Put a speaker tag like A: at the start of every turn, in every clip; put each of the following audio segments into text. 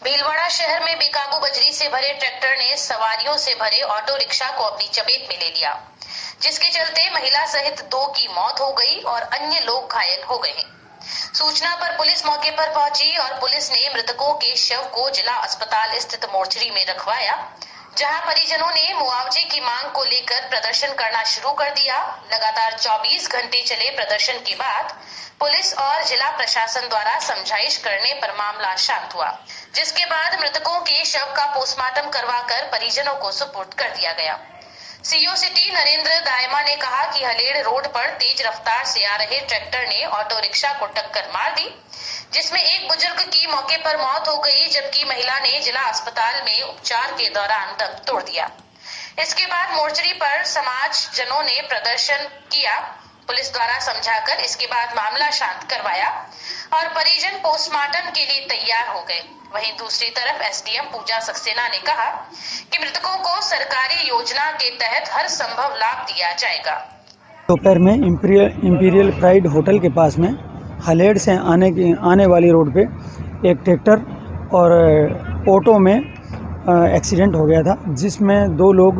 A: भीलवाड़ा शहर में बेकाबू बजरी से भरे ट्रैक्टर ने सवारियों से भरे ऑटो रिक्शा को अपनी चपेट में ले लिया, जिसके चलते महिला सहित 2 की मौत हो गई और अन्य लोग घायल हो गए हैं। सूचना पर पुलिस मौके पर पहुंची और पुलिस ने मृतकों के शव को जिला अस्पताल स्थित मोर्चरी में रखवाया, जहां परिजनों ने मुआवजे की मांग को लेकर प्रदर्शन करना शुरू कर दिया। लगातार 24 घंटे चले प्रदर्शन के बाद पुलिस और जिला प्रशासन द्वारा समझाइश करने पर मामला शांत हुआ, जिसके बाद मृतकों के शव का पोस्टमार्टम करवाकर परिजनों को सुपुर्द कर दिया गया। सीओ सिटी नरेंद्र दायमा ने कहा कि हलेड़ रोड पर तेज रफ्तार से आ रहे ट्रैक्टर ने ऑटो रिक्शा को टक्कर मार दी, जिसमें एक बुजुर्ग की मौके पर मौत हो गई, जबकि महिला ने जिला अस्पताल में उपचार के दौरान दम तोड़ दिया। इसके बाद मोर्चरी पर समाज जनों ने प्रदर्शन किया। पुलिस द्वारा समझाकर इसके बाद मामला शांत करवाया और परिजन पोस्टमार्टम के लिए तैयार हो गए। वहीं दूसरी तरफ एसडीएम पूजा सक्सेना ने कहा कि मृतकों को सरकारी योजना के तहत हर संभव लाभ दिया जाएगा।
B: दोपहर में इंपीरियल प्राइड होटल के पास में हलेड़ से आने वाली रोड पे एक ट्रैक्टर और ऑटो में एक्सीडेंट हो गया था, जिसमें 2 लोग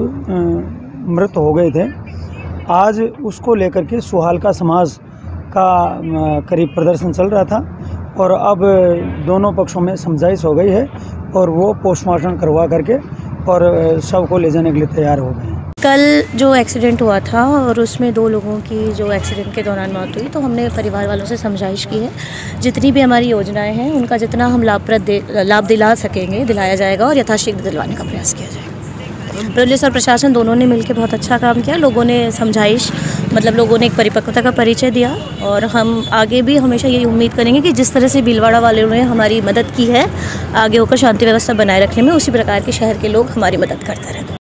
B: मृत हो गए थे। आज उसको लेकर के सुहालका समाज का करीब प्रदर्शन चल रहा था और अब दोनों पक्षों में समझाइश हो गई है और वो पोस्टमार्टम करवा करके और शव को ले जाने के लिए तैयार हो गए हैं।
C: कल जो एक्सीडेंट हुआ था और उसमें 2 लोगों की जो एक्सीडेंट के दौरान मौत हुई, तो हमने परिवार वालों से समझाइश की है। जितनी भी हमारी योजनाएं हैं उनका जितना हम लाभ दिला सकेंगे दिलाया जाएगा और यथाशीघ्र दिलवाने का प्रयास किया जाएगा। पुलिस और प्रशासन दोनों ने मिलकर बहुत अच्छा काम किया। लोगों ने समझाइश लोगों ने एक परिपक्वता का परिचय दिया और हम आगे भी हमेशा यही उम्मीद करेंगे कि जिस तरह से भीलवाड़ा वालों ने हमारी मदद की है, आगे होकर शांति व्यवस्था बनाए रखने में, उसी प्रकार के शहर के लोग हमारी मदद करते रहें।